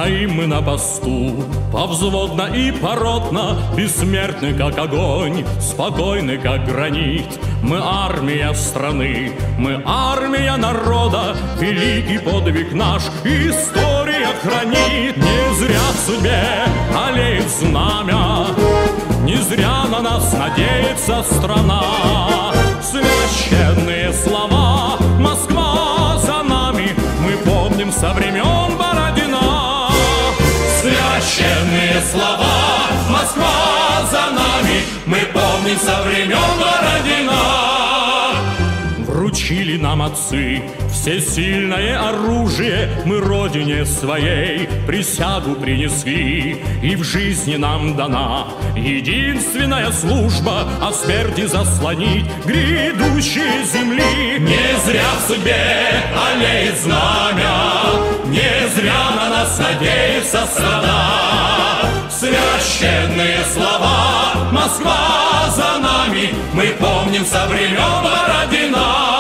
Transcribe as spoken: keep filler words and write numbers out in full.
Стоим мы на посту, повзводно и поротно, бессмертны, как огонь, спокойны, как гранит. Мы армия страны, мы армия народа, великий подвиг наш история хранит. Не зря в судьбе аллеет знамя, не зря на нас надеется страна. Священные слова, Москва за нами, мы помним со времен Бородина. Священные слова, Москва за нами, мы помним со времен Бородина. Вручили нам отцы всесильное оружие, мы родине своей присягу принесли, и в жизни нам дана единственная служба — от смерти заслонить грядущие земли. Не зря в судьбе аллеет знамя, не зря на нас надеется страна. Священные слова, Москва за нами, мы помним со времен Бородина.